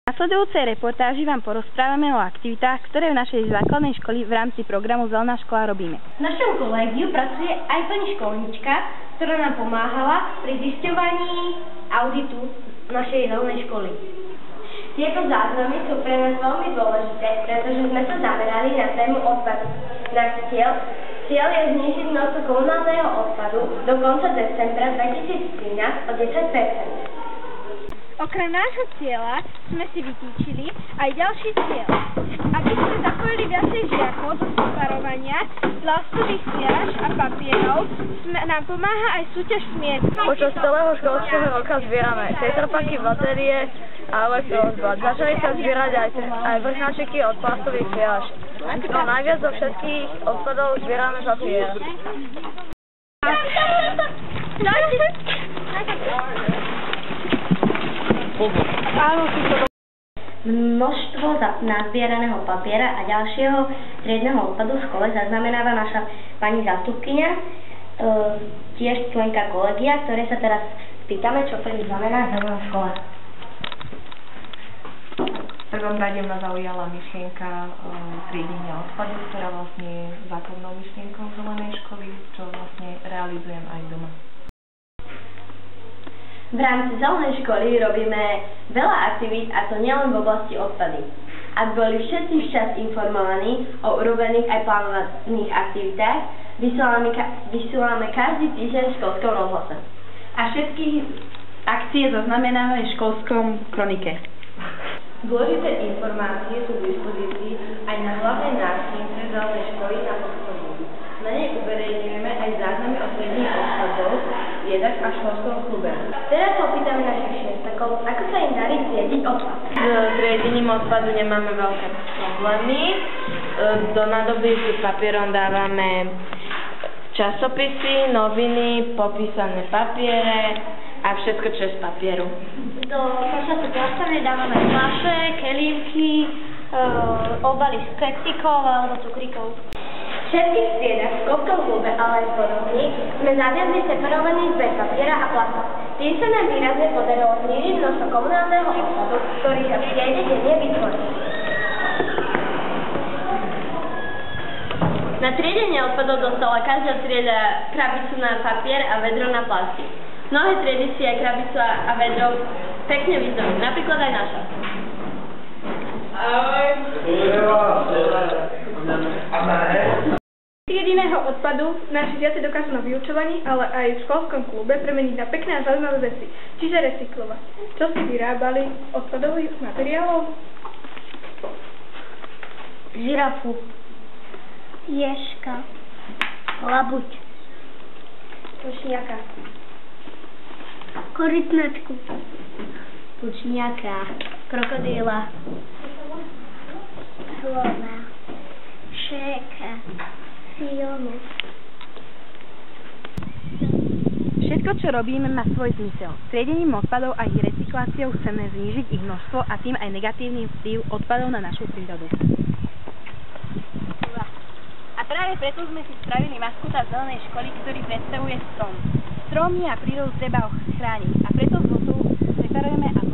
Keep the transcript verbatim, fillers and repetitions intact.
V nasledujúcej reportáži vám porozprávame o aktivitách, ktoré v našej základnej školy v rámci programu Zelená škola robíme. V našom kolégiu pracuje aj pani školnička, ktorá nám pomáhala pri zisťovaní auditu našej zelenej školy. Tieto záznamy sú pre nás veľmi dôležité, pretože sme sa zamerali na tému odpadu. Náš cieľ, cieľ je znížiť množstvo komunálneho odpadu do konca decembra dvetisíctrinásť o desať percent. Okrem nášho cieľa sme si vytýčili aj ďalší cieľ, aby sme zapojili viacej žiakov do separovania plastových fľaš a papierov, sme, nám pomáha aj súťaž smiet. Počas celého školského roka zbierame tetrapaky, batérie a elektroodpad. Začali sa zbierať aj, aj vrchnáčiky od plastových fľaš. No najviac zo všetkých odpadov zbierame papier. Množstvo nazbieraného papiera a ďalšieho triedneho odpadu v škole zaznamenáva naša pani zástupkyňa, e, tiež členka kolegia, ktoré sa teraz spýtame, čo prvý znamená zelená škola. V prvom rade ma zaujala myšlienka e, triedenia odpadu, ktorá vlastne je základnou myšlienkou zelenej školy, čo vlastne realizujem aj doma. V rámci zelenej školy robíme veľa aktivít, a to nielen v oblasti odpady. Ak boli všetci včas informovaní o urobených aj plánovaných aktivitách, vysielame, ka vysielame každý týždeň v školskom rozhlase. A všetky akcie zaznamenáme v školskom kronike. Dôležité informácie sú k dispozícii aj na hlavnej nástrojnici zelenej školy na odpadu. Na nej uverejňujeme aj záznamy o triedení odpadov, triedach a školskom klube. Teraz sa opýtame našich šiestakov, ako sa im darí triediť odpad. S triedením odpadu nemáme veľké problémy. Do nádoby s papierom dávame časopisy, noviny, popísané papiere a všetko, čo je z papieru. Do kašacej plastovne dávame fľaše, kelímky, e, obaly z keksikov alebo cukríkov. Všetkých triedach v školskom klube, ale aj podobne, sme zaviazli separovaný zber papiera a plastov. Tým sa nám výrazne podarilo znížiť množstvo komunálneho odpadu, ktorý sa v triede denne vytvorí. Na triedenie odpadov dostala každá trieda krabicu na papier a vedro na plastik. Mnohé triedy si aj krabicu a vedro pekne vyzdobujú, napríklad aj naša. Triediného odpadu naši žiaci dokážu na vyučovaní, ale aj v školskom klube premeniť na pekné a zaujímavé veci, čiže recyklovať. Čo si vyrábali odpadových materiálov? Žirafu. Ježka. Labuť. Tučniaka. Korytnačku. Tučniaka. Krokodýla. Slona. Šéka. Sionu. Všetko, čo robíme, má svoj zmysel. Triedením odpadov a ich recykláciou chceme znížiť ich množstvo a tým aj negatívny vplyv odpadov na našu prírodu. A práve preto sme si spravili maskota zelenej školy, ktorý predstavuje strom. Stromy a prírodu treba chrániť a preto z separujeme a